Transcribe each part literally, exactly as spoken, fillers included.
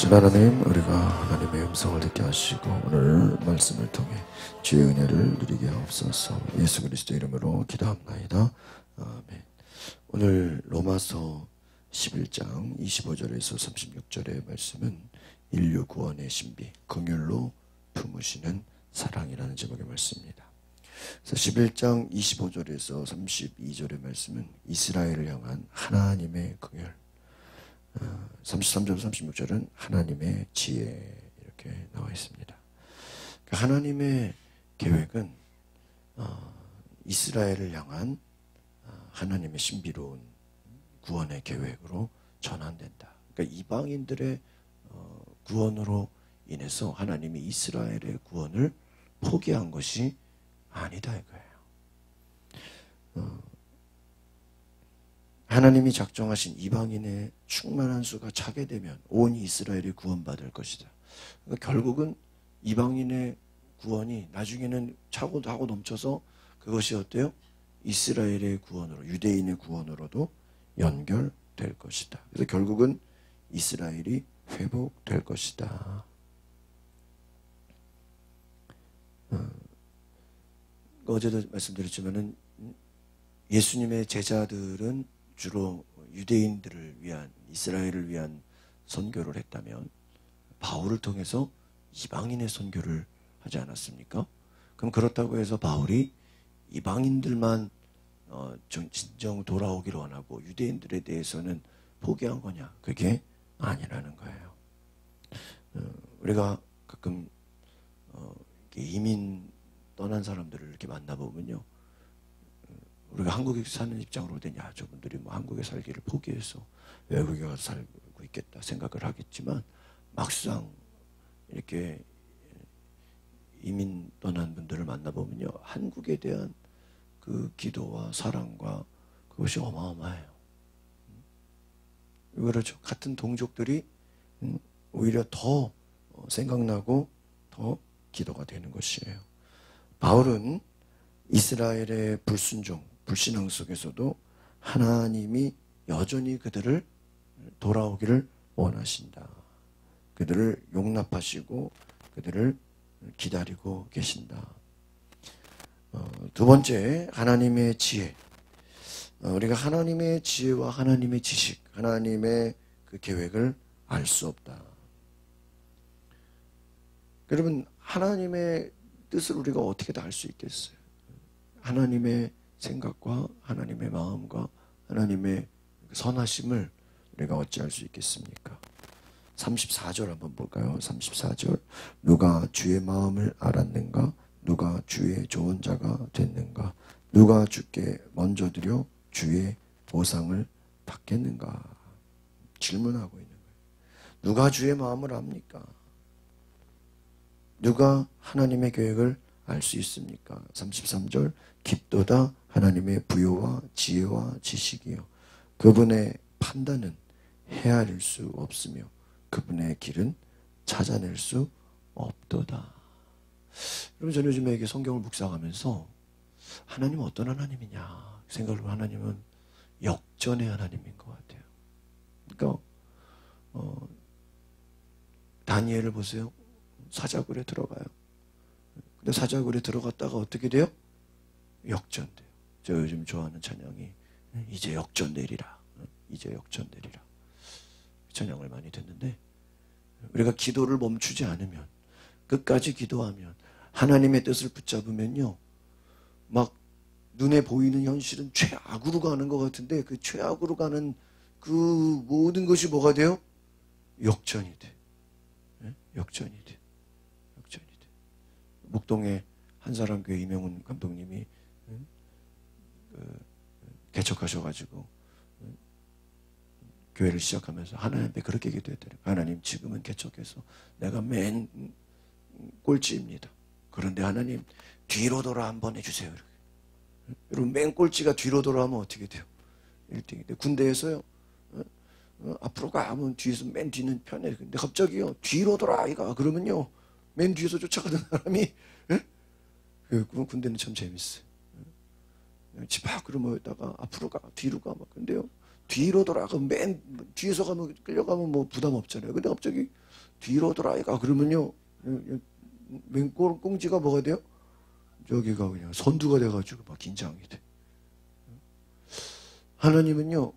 전 하나님, 우리가 하나님의 음성을 듣게 하시고 오늘 말씀을 통해 주의 은혜를 누리게 하옵소서. 예수 그리스도 이름으로 기도합나이다. 아멘. 오늘 로마서 십일 장 이십오 절에서 삼십육 절의 말씀은 인류 구원의 신비, 긍휼로 품으시는 사랑이라는 제목의 말씀입니다. 그래서 십일 장 이십오 절에서 삼십이 절의 말씀은 이스라엘을 향한 하나님의 긍휼, 삼십삼 절, 삼십육 절은 하나님의 지혜, 이렇게 나와 있습니다. 그러니까 하나님의 계획은 이스라엘을 향한 하나님의 신비로운 구원의 계획으로 전환된다. 그러니까 이방인들의 구원으로 인해서 하나님이 이스라엘의 구원을 포기한 것이 아니다 이거예요. 어, 하나님이 작정하신 이방인의 충만한 수가 차게 되면 온 이스라엘이 구원받을 것이다. 그러니까 결국은 이방인의 구원이 나중에는 차고 하고 넘쳐서 그것이 어때요? 이스라엘의 구원으로, 유대인의 구원으로도 연결될 것이다. 그래서 결국은 이스라엘이 회복될 것이다. 어, 어제도 말씀드렸지만은 예수님의 제자들은 주로 유대인들을 위한, 이스라엘을 위한 선교를 했다면 바울을 통해서 이방인의 선교를 하지 않았습니까? 그럼 그렇다고 해서 바울이 이방인들만 어, 진정 돌아오기를 원하고 유대인들에 대해서는 포기한 거냐? 그게 아니라는 거예요. 어, 우리가 가끔 어, 이민 떠난 사람들을 이렇게 만나보면요, 우리가 한국에 사는 입장으로 되냐, 저분들이 뭐 한국에 살기를 포기해서 외국에 가서 살고 있겠다 생각을 하겠지만, 막상 이렇게 이민 떠난 분들을 만나보면요, 한국에 대한 그 기도와 사랑과 그것이 어마어마해요. 그렇죠. 같은 동족들이 오히려 더 생각나고 더 기도가 되는 것이에요. 바울은 이스라엘의 불순종, 불신앙 속에서도 하나님이 여전히 그들을 돌아오기를 원하신다. 그들을 용납하시고 그들을 기다리고 계신다. 어, 두 번째, 하나님의 지혜. 어, 우리가 하나님의 지혜와 하나님의 지식, 하나님의 그 계획을 알 수 없다. 여러분, 하나님의 뜻을 우리가 어떻게 다 알 수 있겠어요? 하나님의 생각과 하나님의 마음과 하나님의 선하심을 우리가 어찌할 수 있겠습니까? 삼십사 절 한번 볼까요? 삼십사 절. 누가 주의 마음을 알았는가? 누가 주의 좋은 자가 됐는가? 누가 주께 먼저 드려 주의 보상을 받겠는가? 질문하고 있는 거예요. 누가 주의 마음을 압니까? 누가 하나님의 계획을 알 수 있습니까? 삼십삼 절. 깊도다 하나님의 부요와 지혜와 지식이요, 그분의 판단은 헤아릴 수 없으며 그분의 길은 찾아낼 수 없도다. 여러분, 저는 요즘에 이게 성경을 묵상하면서 하나님은 어떤 하나님이냐 생각을 하면 하나님은 역전의 하나님인 것 같아요. 그러니까 어, 다니엘을 보세요. 사자굴에 들어가요. 근데 사자굴에 들어갔다가 어떻게 돼요? 역전돼요. 저 요즘 좋아하는 찬양이 이제 역전되리라, 이제 역전되리라, 찬양을 많이 듣는데, 우리가 기도를 멈추지 않으면, 끝까지 기도하면, 하나님의 뜻을 붙잡으면요, 막 눈에 보이는 현실은 최악으로 가는 것 같은데 그 최악으로 가는 그 모든 것이 뭐가 돼요? 역전이 돼. 네? 역전이 돼. 역전이 돼. 목동에 한사람교회 이명훈 감독님이 그 개척하셔가지고 교회를 시작하면서 하나님께 그렇게 기도했더래요. 하나님, 지금은 개척해서 내가 맨 꼴찌입니다. 그런데 하나님, 뒤로 돌아 한번 해주세요. 이렇게. 여러분, 맨 꼴찌가 뒤로 돌아하면 어떻게 돼요? 일 등인데 군대에서요, 어? 어, 앞으로 가 하면 뒤에서 맨 뒤는 편해. 근데 갑자기요, 뒤로 돌아 이가 그러면요, 맨 뒤에서 쫓아가는 사람이, 예? 그 군대는 참 재밌어요. 집 밖으로 모였다가 앞으로 가, 뒤로 가, 막. 근데요, 뒤로 돌아가, 맨 뒤에서 가면, 끌려가면 뭐 부담 없잖아요. 근데 갑자기 뒤로 돌아이가 그러면요 맨꼬 꽁지가 뭐가 돼요? 저기가 그냥 선두가 돼가지고 막 긴장이 돼. 하나님은요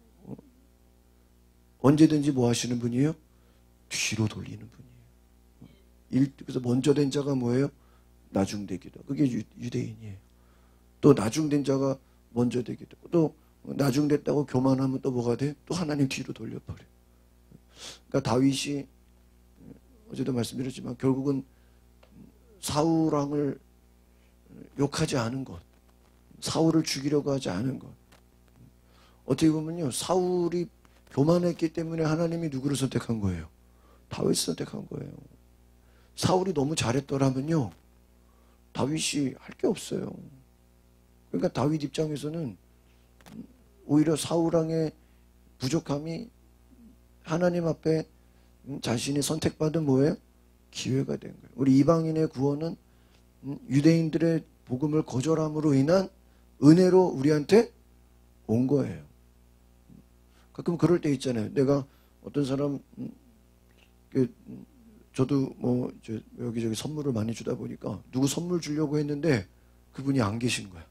언제든지 뭐 하시는 분이에요? 뒤로 돌리는 분이에요. 그래서 먼저 된 자가 뭐예요? 나중되기도. 그게 유, 유대인이에요. 또 나중된 자가 먼저 되기도. 또 나중됐다고 교만하면 또 뭐가 돼? 또 하나님 뒤로 돌려버려. 그러니까 다윗이 어제도 말씀드렸지만 결국은 사울 왕을 욕하지 않은 것, 사울을 죽이려고 하지 않은 것. 어떻게 보면요 사울이 교만했기 때문에 하나님이 누구를 선택한 거예요? 다윗을 선택한 거예요. 사울이 너무 잘했더라면요 다윗이 할 게 없어요. 그러니까 다윗 입장에서는 오히려 사울 왕의 부족함이 하나님 앞에 자신이 선택받은 뭐예요? 기회가 된 거예요. 우리 이방인의 구원은 유대인들의 복음을 거절함으로 인한 은혜로 우리한테 온 거예요. 가끔 그럴 때 있잖아요. 내가 어떤 사람 저도 뭐 여기저기 선물을 많이 주다 보니까 누구 선물 주려고 했는데 그분이 안 계신 거야.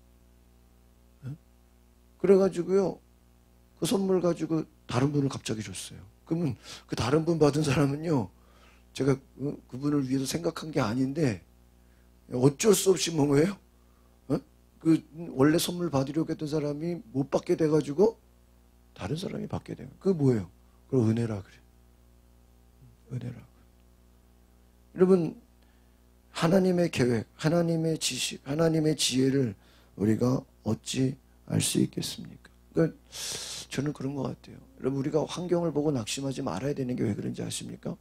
그래가지고요 그 선물 가지고 다른 분을 갑자기 줬어요. 그러면 그 다른 분 받은 사람은요 제가 그분을 위해서 생각한 게 아닌데 어쩔 수 없이 뭐예요? 어? 그 원래 선물 받으려고 했던 사람이 못 받게 돼가지고 다른 사람이 받게 돼요. 그게 뭐예요? 그걸 은혜라 그래. 은혜라. 여러분 하나님의 계획, 하나님의 지식, 하나님의 지혜를 우리가 어찌 알 수 있겠습니까? 그러니까 저는 그런 것 같아요. 여러분 우리가 환경을 보고 낙심하지 말아야 되는 게 왜 그런지 아십니까?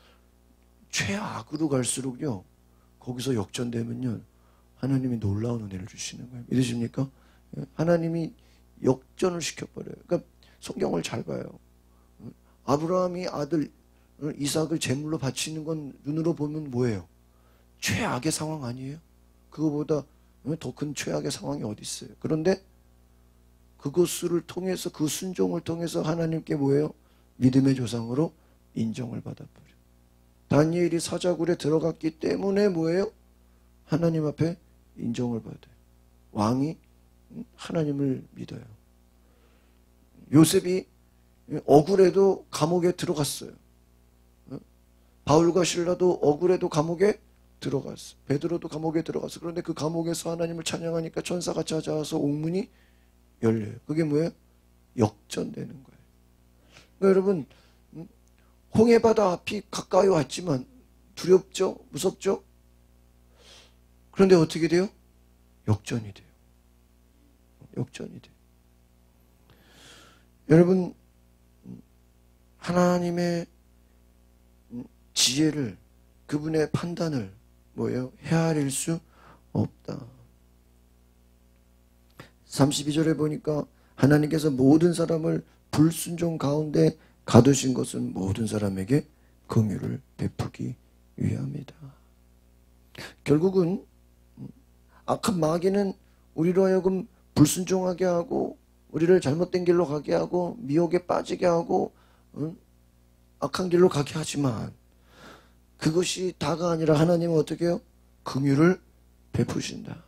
최악으로 갈수록요 거기서 역전되면요 하나님이 놀라운 은혜를 주시는 거예요. 믿으십니까? 하나님이 역전을 시켜버려요. 그러니까 성경을 잘 봐요. 아브라함이 아들 이삭을 제물로 바치는 건 눈으로 보면 뭐예요? 최악의 상황 아니에요? 그거보다 더 큰 최악의 상황이 어디 있어요? 그런데 그것을 통해서 그 순종을 통해서 하나님께 뭐예요? 믿음의 조상으로 인정을 받아버려요. 다니엘이 사자굴에 들어갔기 때문에 뭐예요? 하나님 앞에 인정을 받아요. 왕이 하나님을 믿어요. 요셉이 억울해도 감옥에 들어갔어요. 바울과 실라도 억울해도 감옥에 들어갔어. 베드로도 감옥에 들어갔어. 그런데 그 감옥에서 하나님을 찬양하니까 천사가 찾아와서 옥문이 열려요. 그게 뭐예요? 역전되는 거예요. 그러니까 여러분 홍해바다 앞이 가까이 왔지만 두렵죠? 무섭죠? 그런데 어떻게 돼요? 역전이 돼요. 역전이 돼요. 여러분 하나님의 지혜를 그분의 판단을 뭐예요? 헤아릴 수 없다. 삼십이 절에 보니까 하나님께서 모든 사람을 불순종 가운데 가두신 것은 모든 사람에게 긍휼을 베푸기 위함이다. 결국은 악한 마귀는 우리로 하여금 불순종하게 하고 우리를 잘못된 길로 가게 하고 미혹에 빠지게 하고 응? 악한 길로 가게 하지만 그것이 다가 아니라 하나님은 어떻게 해요? 긍휼을 베푸신다.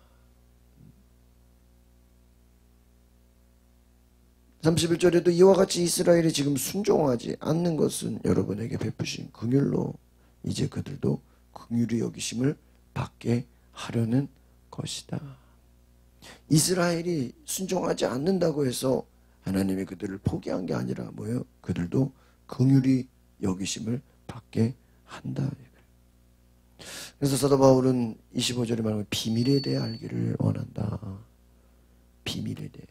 삼십일 절에도 이와 같이 이스라엘이 지금 순종하지 않는 것은 여러분에게 베푸신 긍휼로 이제 그들도 긍휼히 여기심을 받게 하려는 것이다. 이스라엘이 순종하지 않는다고 해서 하나님이 그들을 포기한 게 아니라 뭐예요? 그들도 긍휼히 여기심을 받게 한다. 그래서 사도 바울은 이십오 절에 말하면 비밀에 대해 알기를 원한다. 비밀에 대해.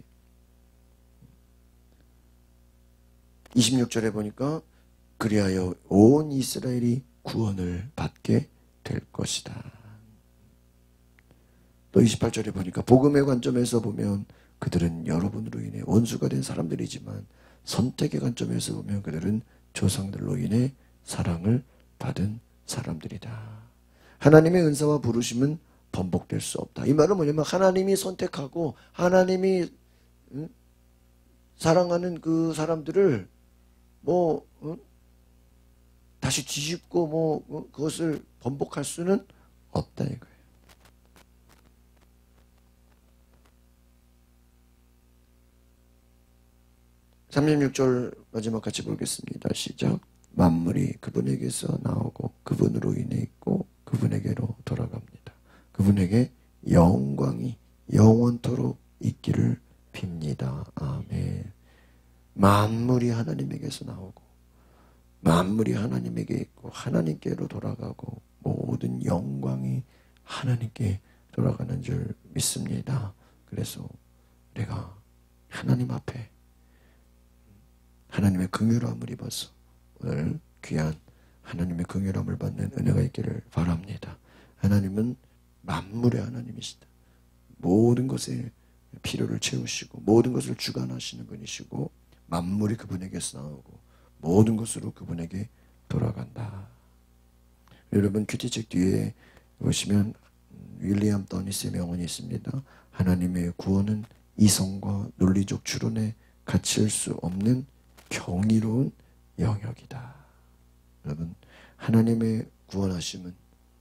이십육 절에 보니까 그리하여 온 이스라엘이 구원을 받게 될 것이다. 또 이십팔 절에 보니까 복음의 관점에서 보면 그들은 여러분으로 인해 원수가 된 사람들이지만 선택의 관점에서 보면 그들은 조상들로 인해 사랑을 받은 사람들이다. 하나님의 은사와 부르심은 번복될 수 없다. 이 말은 뭐냐면 하나님이 선택하고 하나님이 사랑하는 그 사람들을 뭐 다시 뒤집고 뭐, 뭐 그것을 번복할 수는 없다 이거예요. 삼십육 절 마지막 같이 보겠습니다. 시작. 만물이 그분에게서 나오고 그분으로 인해 있고 그분에게로 돌아갑니다. 그분에게 영광이 영원토록 있기를 빕니다. 아멘. 만물이 하나님에게서 나오고 만물이 하나님에게 있고 하나님께로 돌아가고 모든 영광이 하나님께 돌아가는 줄 믿습니다. 그래서 내가 하나님 앞에 하나님의 긍휼함을 입어서 오늘 귀한 하나님의 긍휼함을 받는 은혜가 있기를 바랍니다. 하나님은 만물의 하나님이시다. 모든 것에 필요를 채우시고 모든 것을 주관하시는 분이시고 만물이 그분에게서 나오고 모든 것으로 그분에게 돌아간다. 여러분 큐티책 뒤에 보시면 윌리엄 더니스의 명언이 있습니다. 하나님의 구원은 이성과 논리적 추론에 갇힐 수 없는 경이로운 영역이다. 여러분 하나님의 구원하심은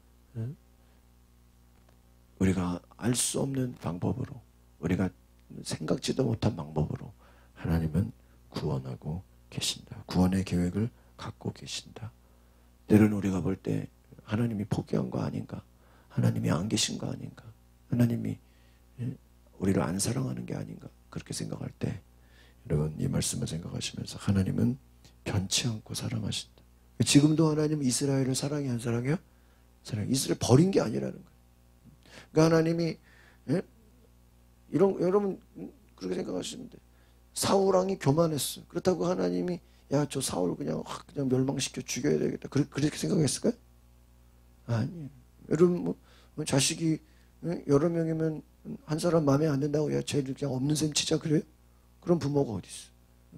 우리가 알 수 없는 방법으로 우리가 생각지도 못한 방법으로 하나님은 구원하고 계신다. 구원의 계획을 갖고 계신다. 때로는 우리가 볼 때 하나님이 포기한 거 아닌가? 하나님이 안 계신 거 아닌가? 하나님이 우리를 안 사랑하는 게 아닌가? 그렇게 생각할 때 여러분 이 말씀을 생각하시면서 하나님은 변치 않고 사랑하신다. 지금도 하나님은 이스라엘을 사랑해 안 사랑해요? 사랑해. 이스라엘 버린 게 아니라는 거예요. 그러니까 하나님이 예? 이런 여러분 그렇게 생각하시면 돼. 사울 왕이 교만했어. 그렇다고 하나님이 야 저 사울 그냥 확 그냥 멸망시켜 죽여야 되겠다. 그렇게, 그렇게 생각했을까요? 아니에요. 여러분 뭐 자식이 예? 여러 명이면 한 사람 마음에 안 든다고 야 쟤를 그냥 없는 셈 치자 그래요? 그런 부모가 어디 있어?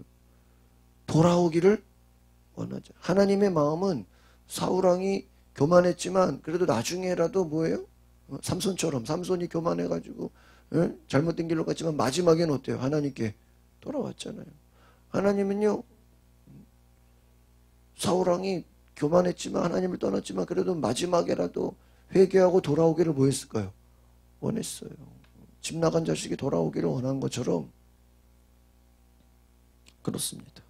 돌아오기를 원하죠. 하나님의 마음은 사울 왕이 교만했지만 그래도 나중에라도 뭐예요? 삼손처럼 삼손이 교만해가지고 예? 잘못된 길로 갔지만 마지막에는 어때요? 하나님께 돌아왔잖아요. 하나님은요 사울왕이 교만했지만 하나님을 떠났지만 그래도 마지막에라도 회개하고 돌아오기를 뭐 했을까요? 원했어요. 집 나간 자식이 돌아오기를 원한 것처럼 그렇습니다.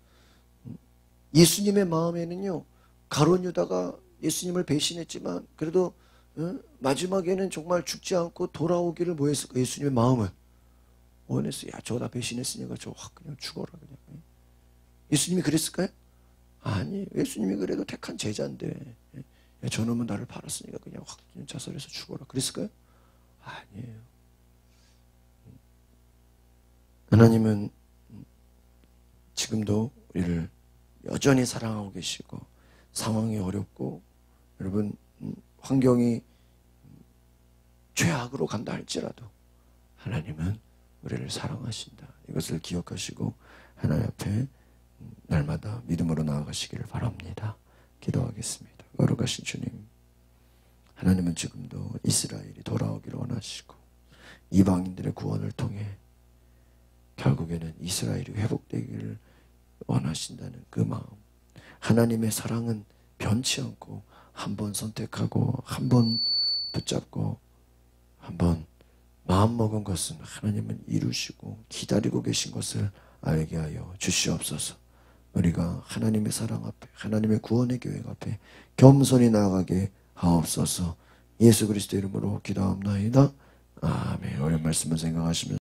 예수님의 마음에는요 가룟 유다가 예수님을 배신했지만 그래도 응? 마지막에는 정말 죽지 않고 돌아오기를 뭐 했을까? 예수님의 마음은 원했어요. 야, 저거 다 배신했으니까 저 확 그냥 죽어라 그냥. 예수님이 그랬을까요? 아니, 예수님이 그래도 택한 제자인데 야, 저놈은 나를 팔았으니까 그냥 확 그냥 자살해서 죽어라. 그랬을까요? 아니에요. 하나님은 지금도 우리를 여전히 사랑하고 계시고 상황이 어렵고 여러분 환경이 최악으로 간다 할지라도 하나님은 우리를 사랑하신다. 이것을 기억하시고 하나님 앞에 날마다 믿음으로 나아가시기를 바랍니다. 기도하겠습니다. 거룩하신 주님, 하나님은 지금도 이스라엘이 돌아오기를 원하시고 이방인들의 구원을 통해 결국에는 이스라엘이 회복되기를 원하신다는 그 마음, 하나님의 사랑은 변치 않고 한 번 선택하고 한 번 붙잡고 한 번 마음먹은 것은 하나님은 이루시고 기다리고 계신 것을 알게 하여 주시옵소서. 우리가 하나님의 사랑 앞에 하나님의 구원의 계획 앞에 겸손히 나아가게 하옵소서. 예수 그리스도 이름으로 기도합나이다. 아멘. 오늘 말씀을 생각하시면서